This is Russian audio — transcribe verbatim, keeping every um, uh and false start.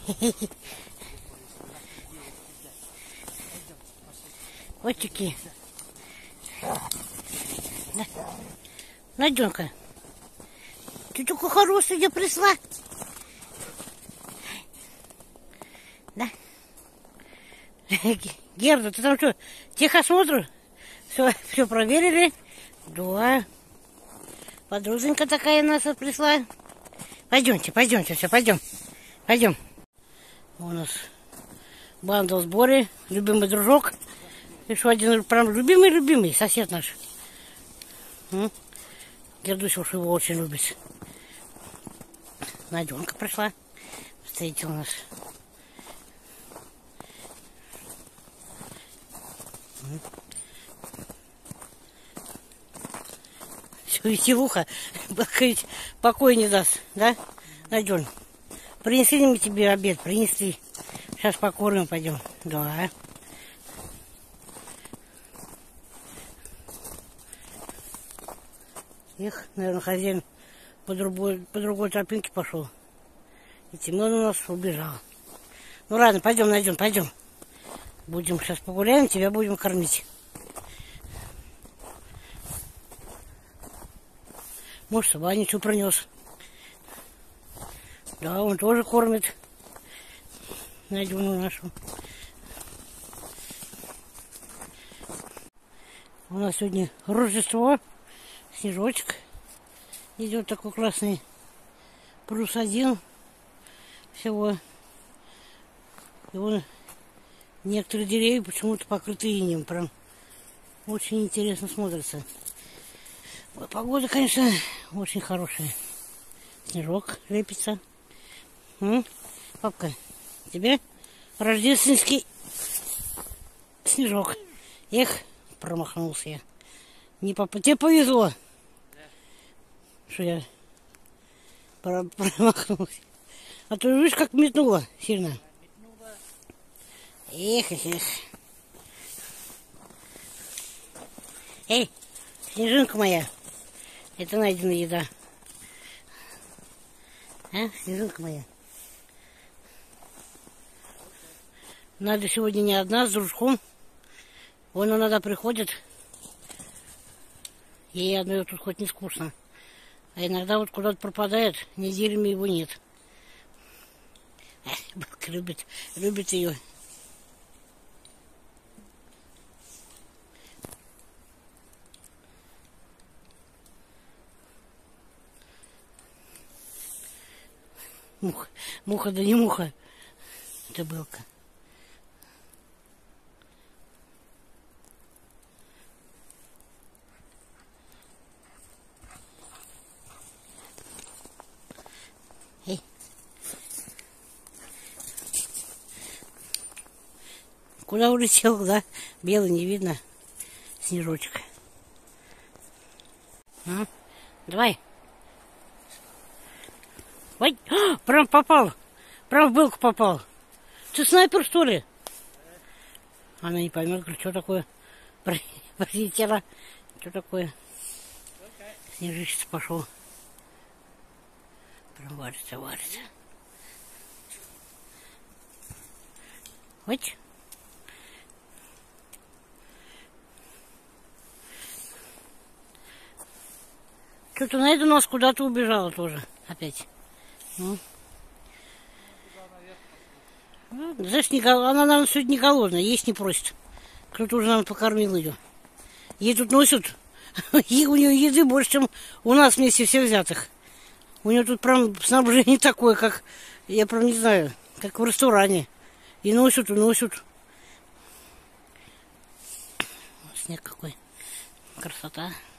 Вот такие. Да. Наденка, ты только хорошая где пришла. Да. Герда, ты там что, техосмотр? Все, все проверили? Да. Подруженька такая у нас пришла. Пойдемте, пойдемте, все, пойдем. Пойдем. У нас банда в сборе, любимый дружок. Еще один прям любимый-любимый сосед наш. Гердуся уж его очень любит. Наденка пришла, встретила нас. Все, веселуха, покой не даст, да, Наден? Принесли мы тебе обед, принесли. Сейчас покормим, пойдем. Да. Их, наверное, хозяин по другой, по другой тропинке пошел. И Тимон у нас убежал. Ну ладно, пойдем, Наден, пойдем. Будем сейчас погуляем, тебя будем кормить. Может, собаницу принес. Да, он тоже кормит Надюну нашу. У нас сегодня Рождество. Снежочек идет такой классный. Плюс один всего. И вон некоторые деревья почему-то покрыты инеем. Прям очень интересно смотрится. Вот, погода, конечно, очень хорошая. Снежок лепится. М? Папка, тебе рождественский снежок. Эх, промахнулся я. Не папа, тебе повезло. Что я промахнулся. А то видишь, как метнуло сильно. Эх, эх, эх. Эй, снежинка моя. Это найдена еда. А, снежинка моя. Надо сегодня не одна, с дружком. Вон иногда приходит. Ей одной тут хоть не скучно. А иногда вот куда-то пропадает, неделями его нет. Белка любит, любит ее. Муха, муха да не муха. Это белка. Эй. Куда улетел, да? Белый не видно. Снежочек. А? Давай. Ой, а, прям попал. Прям в белку попал. Ты снайпер, что ли? Она не поймет, говорит, что такое. Прилетела. Что такое? Снежищец пошел. Прям варится, варится. Вот. Что-то на это у нас куда-то убежала тоже. Опять. Ну. Ну, знаешь, не, она, наверное, сегодня не голодная, есть не просит. Кто-то уже, наверное, покормил ее. Ей тут носят. И у нее еды больше, чем у нас вместе всех взятых. У нее тут прям снабжение такое, как, я прям не знаю, как в ресторане. И носят, и носят. Снег какой. Красота.